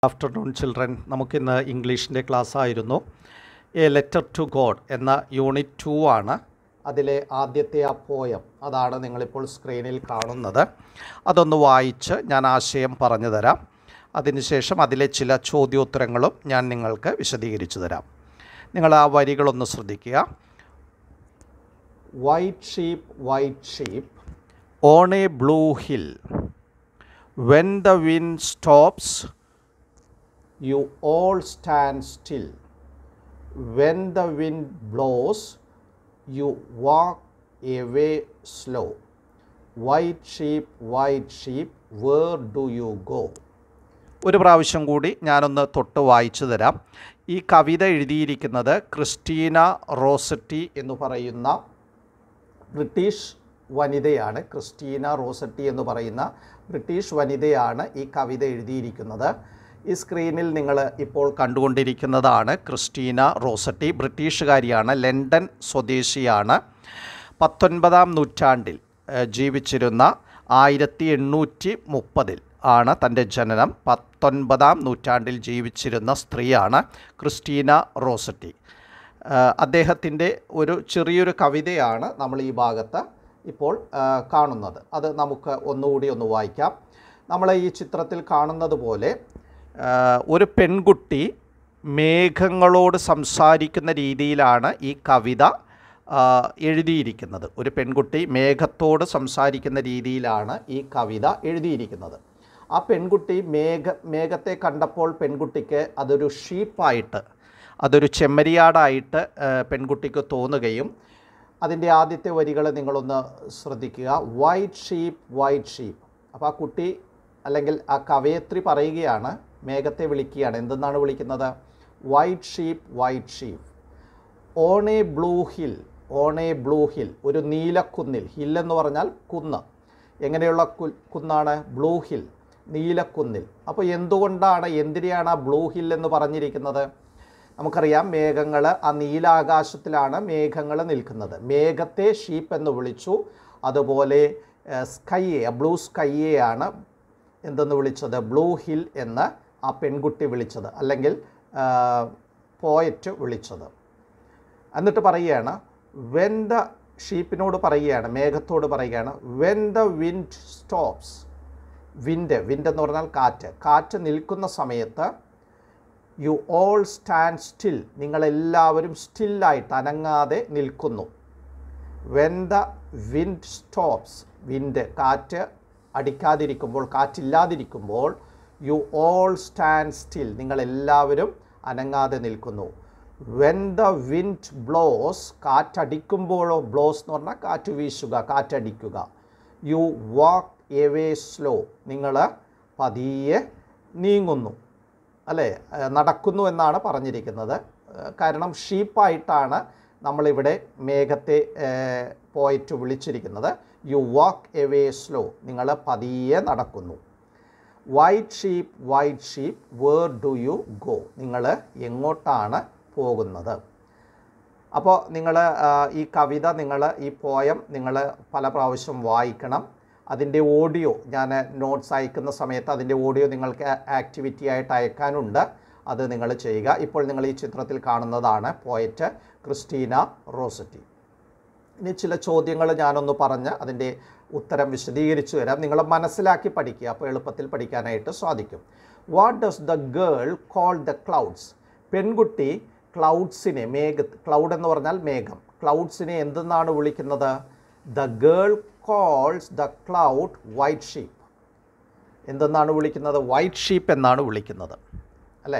Afternoon children, നമുക്കിന്ന് ഇംഗ്ലീഷിൻ്റെ class ആയിരുന്നു. എ ലെറ്റർ ടു ഗോഡ് എന്ന യൂണിറ്റ് 2 ആണ്. അതിലെ ആദ്യത്തെ ആ പോയം അതാണ് നിങ്ങളിപ്പോൾ സ്ക്രീനിൽ കാണുന്നത്. അതൊന്ന് വായിച്ച് ഞാൻ ആശയം പറഞ്ഞു തരാം. അതിനുശേഷം അതിലെ ചില ചോദ്യോത്തരങ്ങളും ഞാൻ നിങ്ങൾക്ക് വിശദീകരിച്ചു തരാം. നിങ്ങൾ ആ വരികളൊന്ന് ശ്രദ്ധിക്കുക. White sheep on a blue hill, when the wind stops you all stand still, when the wind blows you walk away slow, white sheep where do you go? ഒരു പ്രാവശ്യം കൂടി ഞാനൊന്ന് തൊട്ട് വായിച്ചു തരാം. ഈ കവിത എഴുതിയിരിക്കുന്നത് ക്രിസ്റ്റീന റോസറ്റി എന്ന് പറയുന്ന ബ്രിട്ടീഷ് വനിതയാണ്. ക്രിസ്റ്റീന റോസറ്റി എന്ന് പറയുന്ന ബ്രിട്ടീഷ് വനിതയാണ് ഈ കവിത എഴുതിയിരിക്കുന്നത്. ഈ സ്ക്രീനിൽ നിങ്ങൾ ഇപ്പോൾ കണ്ടുകൊണ്ടിരിക്കുന്നതാണ് ക്രിസ്റ്റീന റോസറ്റി. ബ്രിട്ടീഷുകാരിയാണ്, ലണ്ടൻ സ്വദേശിയാണ്. 19-ാം നൂറ്റാണ്ടിൽ ജീവിച്ചിരുന്ന 1830 ആണ് തൻ്റെ ജനനം. 19-ാം നൂറ്റാണ്ടിൽ ജീവിച്ചിരുന്ന സ്ത്രീയാണ് ക്രിസ്റ്റീന റോസറ്റി. അദ്ദേഹത്തിൻ്റെ ഒരു ചെറിയൊരു കവിതയാണ് നമ്മൾ ഈ ഭാഗത്ത് ഇപ്പോൾ കാണുന്നത്. അത് നമുക്ക് ഒന്നുകൂടി ഒന്ന് വായിക്കാം. നമ്മൾ ഈ ചിത്രത്തിൽ കാണുന്നത് പോലെ ഒരു പെൺകുട്ടി മേഘങ്ങളോട് സംസാരിക്കുന്ന രീതിയിലാണ് ഈ കവിത എഴുതിയിരിക്കുന്നത്. ഒരു പെൺകുട്ടി മേഘത്തോട് സംസാരിക്കുന്ന രീതിയിലാണ് ഈ കവിത എഴുതിയിരിക്കുന്നത്. ആ പെൺകുട്ടി മേഘത്തെ കണ്ടപ്പോൾ പെൺകുട്ടിക്ക് അതൊരു ഷീപ്പായിട്ട്, അതൊരു ചെമ്മരിയാടായിട്ട് പെൺകുട്ടിക്ക് തോന്നുകയും അതിൻ്റെ ആദ്യത്തെ വരികൾ നിങ്ങളൊന്ന് ശ്രദ്ധിക്കുക. White sheep. അപ്പോൾ ആ കുട്ടി അല്ലെങ്കിൽ ആ കവയത്രി പറയുകയാണ്, മേഘത്തെ വിളിക്കുകയാണ്. എന്തെന്നാണ് വിളിക്കുന്നത്? White sheep on a blue hill, ഒരു നീലക്കുന്നിൽ. ഹിൽ എന്ന് പറഞ്ഞാൽ കുന്ന്. എങ്ങനെയുള്ള കുന്നാണ്? Blue hill, നീലക്കുന്നിൽ. അപ്പോൾ എന്തിനെയാണ് ആ ബ്ലൂ ഹിൽ എന്ന് പറഞ്ഞിരിക്കുന്നത്? നമുക്കറിയാം, മേഘങ്ങൾ, ആ നീലാകാശത്തിലാണ് മേഘങ്ങൾ നിൽക്കുന്നത്. മേഘത്തെ ഷീപ്പ് എന്ന് വിളിച്ചു. അതുപോലെ ബ്ലൂ സ്കൈയെയാണ് എന്തെന്ന് വിളിച്ചത്? ബ്ലൂ ഹിൽ എന്ന് ആ പെൺകുട്ടി വിളിച്ചത്, അല്ലെങ്കിൽ പോയറ്റ് വിളിച്ചത്. എന്നിട്ട് പറയുകയാണ്, ഷീപ്പിനോട് മേഘത്തോട് പറയുകയാണ്, when the wind stops. Wind എന്ന് പറഞ്ഞാൽ കാറ്റ് നിൽക്കുന്ന സമയത്ത് യു ഓൾ സ്റ്റാൻഡ് സ്റ്റിൽ, നിങ്ങളെല്ലാവരും സ്റ്റില്ലായിട്ട്, അനങ്ങാതെ നിൽക്കുന്നു. വെൻ ദ വിൻഡ് സ്റ്റോപ്സ്, കാറ്റ് അടിക്കാതിരിക്കുമ്പോൾ, കാറ്റില്ലാതിരിക്കുമ്പോൾ, യു ഓൾ സ്റ്റാൻഡ് സ്റ്റിൽ, നിങ്ങളെല്ലാവരും അനങ്ങാതെ നിൽക്കുന്നു. വെൻ ദ വിൻഡ് ബ്ലോസ്, കാറ്റടിക്കുമ്പോഴോ, ബ്ലോസ് എന്ന് പറഞ്ഞാൽ കാറ്റ് വീശുക, കാറ്റടിക്കുക. യു വാക്ക് എവേ സ്ലോ, നിങ്ങൾ പതിയെ നീങ്ങുന്നു, അല്ലേ, നടക്കുന്നു എന്നാണ് പറഞ്ഞിരിക്കുന്നത്. കാരണം ഷീപ്പായിട്ടാണ് നമ്മളിവിടെ മേഘത്തെ പോയിട്ട് വിളിച്ചിരിക്കുന്നത്. യു വാക്ക് എവേ സ്ലോ, നിങ്ങൾ പതിയെ നടക്കുന്നു. White sheep where do you go, നിങ്ങൾ എങ്ങോട്ടാണ് പോകുന്നത്? അപ്പോൾ നിങ്ങൾ ഈ കവിത, ഈ പോയം നിങ്ങൾ പല പ്രാവശ്യം വായിക്കണം. അതിൻ്റെ ഓഡിയോ ഞാൻ നോട്ട്സ് അയക്കുന്ന സമയത്ത് അതിൻ്റെ ഓഡിയോ നിങ്ങൾക്ക് ആക്ടിവിറ്റി ആയിട്ട് അയക്കാനുണ്ട്. അത് നിങ്ങൾ ചെയ്യുക. ഇപ്പോൾ നിങ്ങൾ ഈ ചിത്രത്തിൽ കാണുന്നതാണ് പോയറ്റ് ക്രിസ്റ്റീന റോസറ്റി. ഇനി ചില ചോദ്യങ്ങൾ ഞാനൊന്ന് പറഞ്ഞ് അതിൻ്റെ ഉത്തരം വിശദീകരിച്ചു തരാം. നിങ്ങൾ മനസ്സിലാക്കി പഠിക്കുക, അപ്പോൾ എളുപ്പത്തിൽ പഠിക്കാനായിട്ട് സാധിക്കും. What does the girl call the clouds? പെൺകുട്ടി ക്ലൗഡ്സിനെ, ക്ലൗഡ് എന്ന് പറഞ്ഞാൽ മേഘം, ക്ലൗഡ്സിനെ എന്തെന്നാണ് വിളിക്കുന്നത്? The girl calls the cloud white sheep. എന്തെന്നാണ് വിളിക്കുന്നത്? വൈറ്റ് ഷീപ്പ് എന്നാണ് വിളിക്കുന്നത്, അല്ലേ?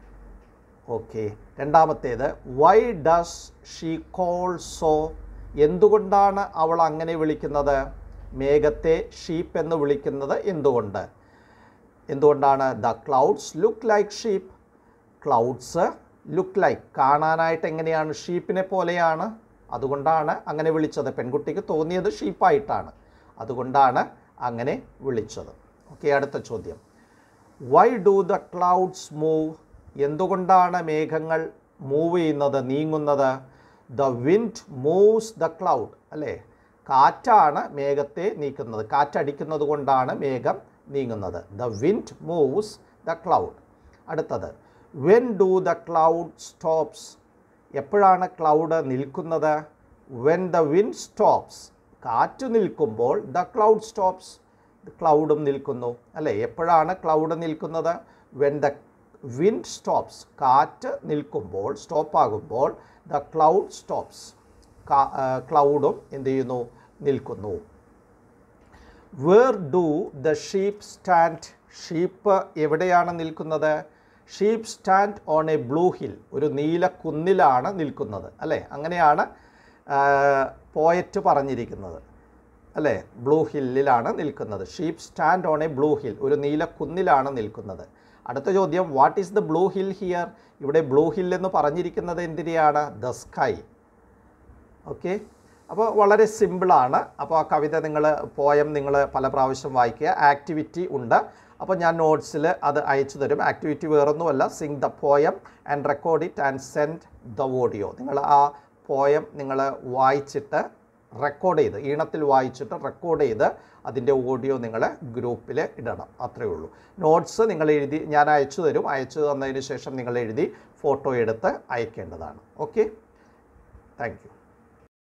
ഓക്കെ. രണ്ടാമത്തേത്, why does she call so? എന്തുകൊണ്ടാണ് അവൾ അങ്ങനെ വിളിക്കുന്നത്? മേഘത്തെ ഷീപ്പ് എന്ന് വിളിക്കുന്നത് എന്തുകൊണ്ടാണ്? The clouds look like sheep. Clouds look like, കാണാനായിട്ട് എങ്ങനെയാണ്? ഷീപ്പിനെ പോലെയാണ്. അതുകൊണ്ടാണ് അങ്ങനെ വിളിച്ചത്. പെൺകുട്ടിക്ക് തോന്നിയത് ഷീപ്പായിട്ടാണ്, അതുകൊണ്ടാണ് അങ്ങനെ വിളിച്ചത്. ഓക്കെ, അടുത്ത ചോദ്യം. Why do the clouds move? എന്തുകൊണ്ടാണ് മേഘങ്ങൾ മൂവ് ചെയ്യുന്നത്, നീങ്ങുന്നത്? The wind moves the cloud, അല്ലേ? കാറ്റാണ് മേഘത്തെ നീക്കുന്നത്. കാറ്റടിക്കുന്നത് കൊണ്ടാണ് മേഘം നീങ്ങുന്നത്. The wind moves the cloud. അടുത്തത് when do the cloud stops, എപ്പോഴാണ് ക്ലൗഡ് നിൽക്കുന്നത്? വെൻ ദ വിൻഡ് സ്റ്റോപ്സ്, കാറ്റ് നിൽക്കുമ്പോൾ ദ ക്ലൗഡ് സ്റ്റോപ്സ്, ക്ലൗഡും നിൽക്കുന്നു അല്ലേ? എപ്പോഴാണ് ക്ലൗഡ് നിൽക്കുന്നത്? വെൻ ദ വിൻഡ് സ്റ്റോപ്സ്, കാറ്റ് നിൽക്കുമ്പോൾ സ്റ്റോപ്പാകുമ്പോൾ ദ ക്ലൗഡ് സ്റ്റോപ്സ്, ക്ലൗഡും എന്ത് ചെയ്യുന്നു? നിൽക്കുന്നു. Where do the sheep stand, sheep എവിടെയാണ് നിൽക്കുന്നത്? Sheep stand on a blue hill, ഒരു നീല കുന്നിലാണ് നിൽക്കുന്നത് അല്ലേ? അങ്ങനെയാണ് പോയറ്റ് പറഞ്ഞിരിക്കുന്നത് അല്ലേ? ബ്ലൂ ഹില്ലിലാണ് നിൽക്കുന്നത്. Sheep stand on a blue hill, ഒരു നീല കുന്നിലാണ് നിൽക്കുന്നത്. അടുത്ത ചോദ്യം, what is the blue hill here? ഇവിടെ ബ്ലൂ ഹിൽ എന്ന് പറഞ്ഞിരിക്കുന്നത് എന്തിനെയാണ്? The sky. ഓക്കെ, അപ്പോൾ വളരെ സിമ്പിളാണ്. അപ്പോൾ ആ കവിത പോയം നിങ്ങൾ പല പ്രാവശ്യം വായിക്കുക. ആക്ടിവിറ്റി ഉണ്ട്, അപ്പോൾ ഞാൻ നോട്ട്സിൽ അത് അയച്ചു തരും. ആക്ടിവിറ്റി വേറൊന്നുമല്ല, sing the poem and record it and send the audio. നിങ്ങൾ ആ പോയം നിങ്ങൾ വായിച്ചിട്ട് റെക്കോർഡ് ചെയ്ത്, ഈണത്തിൽ വായിച്ചിട്ട് റെക്കോർഡ് ചെയ്ത് അതിൻ്റെ ഓഡിയോ നിങ്ങൾ ഗ്രൂപ്പിൽ ഇടണം. അത്രയേ ഉള്ളൂ. നോട്ട്സ് നിങ്ങൾ എഴുതി ഞാൻ അയച്ചു തരും. അയച്ചു തന്നതിന് ശേഷം നിങ്ങൾ എഴുതി ഫോട്ടോ എടുത്ത് അയക്കേണ്ടതാണ്. Okay, thank you.